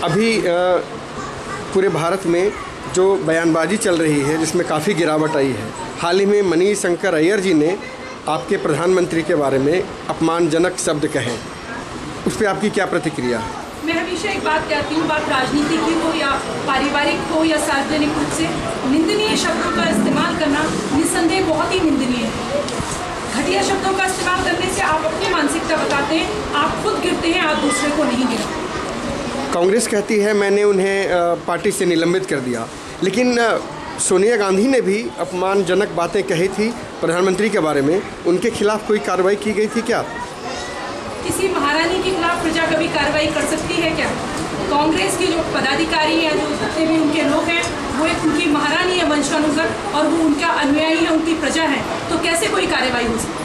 अभी पूरे भारत में जो बयानबाजी चल रही है जिसमें काफ़ी गिरावट आई है, हाल ही में मनीष शंकर अय्यर जी ने आपके प्रधानमंत्री के बारे में अपमानजनक शब्द कहे, उस पर आपकी क्या प्रतिक्रिया है? मैं हमेशा एक बात कहती हूँ, बात राजनीति की हो या पारिवारिक हो या सार्वजनिक रूप से, निंदनीय शब्दों का इस्तेमाल करना निस्संदेह बहुत ही निंदनीय है। घटिया शब्दों का इस्तेमाल करने से आप अपनी मानसिकता बताते हैं, आप खुद गिरते हैं, आप दूसरे को नहीं गिराते। कांग्रेस कहती है मैंने उन्हें पार्टी से निलंबित कर दिया, लेकिन सोनिया गांधी ने भी अपमानजनक बातें कही थी प्रधानमंत्री के बारे में, उनके खिलाफ कोई कार्रवाई की गई थी क्या? किसी महारानी के खिलाफ प्रजा कभी कार्रवाई कर सकती है क्या? कांग्रेस के जो पदाधिकारी हैं, जो जितने भी उनके लोग हैं, वो एक उनकी महारानी है वंशानुगत और वो उनका अनुयायी है, उनकी प्रजा है, तो कैसे कोई कार्रवाई हो सकती है?